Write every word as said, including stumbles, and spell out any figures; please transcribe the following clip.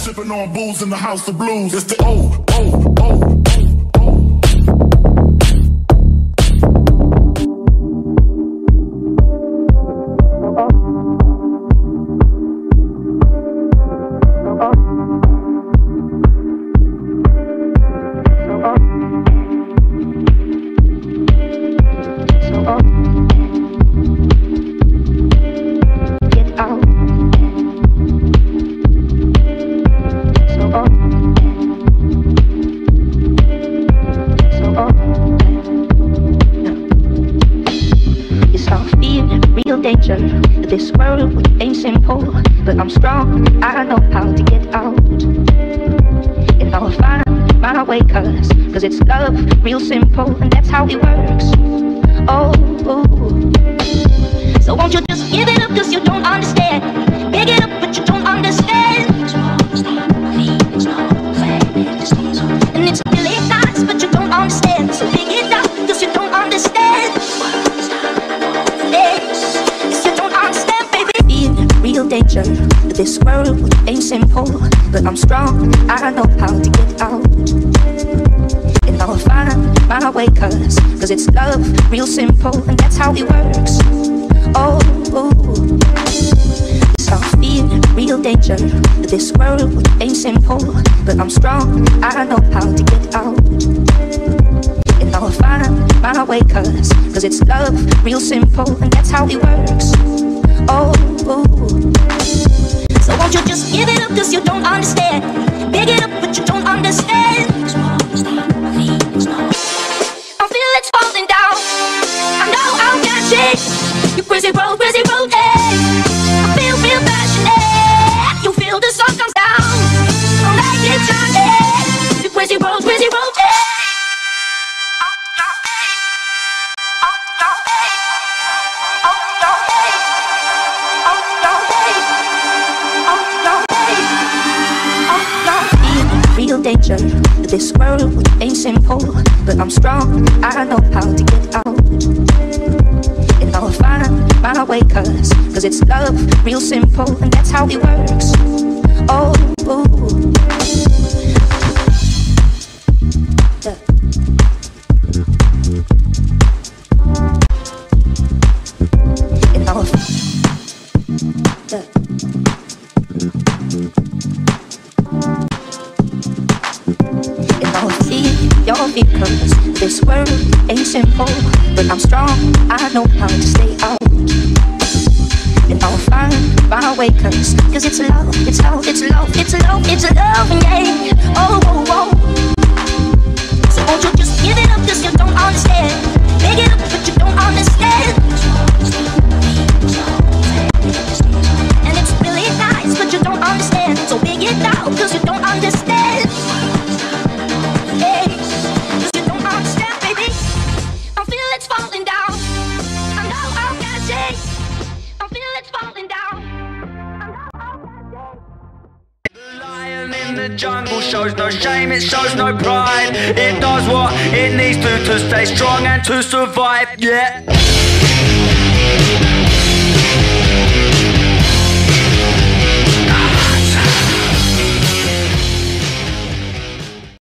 Sipping on booze in the house of blues. It's the O, O, O. Danger, this world ain't simple, but I'm strong, I know how to get out. And I'll find my way, cause, cause it's love, real simple, and that's how it works. Oh, so won't you just give it up, cause you don't understand. Pick it up, but you don't understand. And it's really nice, but you don't understand. So pick it up, cause you don't understand. Real danger, this world ain't simple, but I'm strong, I know how to get out. And I'll find my way, cause, cause it's love, real simple, and that's how it works. Oh, yes, I feel real danger, this world ain't simple, but I'm strong, I know how to get out. And I'll find my way, cause, cause it's love, real simple, and that's how it works. Oh, so won't you just give it up, cause you don't understand. Pick it up, but you don't understand. I feel it's falling down, I know I'll catch it. You crazy road, crazy road, hey. I feel real passionate. You feel the sun comes down, I'll make it shine. You crazy road, crazy road, hey. Danger, this world ain't simple, but I'm strong, I know how to get out. And I'll find my way, cause, cause it's love, real simple, and that's how it works. Oh, yeah. And I'll yeah. Your feet, cause this world ain't simple, but I'm strong, I know how to stay out. And I'll find my way, cause, cause it's love, it's love, it's love, it's love, it's love, yeah. Oh, oh, oh. So won't you just give it up, cause you don't understand. Pick it up, but you don't understand. And it's really nice, but you don't understand. So pick it out, cause you don't understand. Hey. The jungle shows no shame, it shows no pride. It does what it needs to to stay strong and to survive, yeah.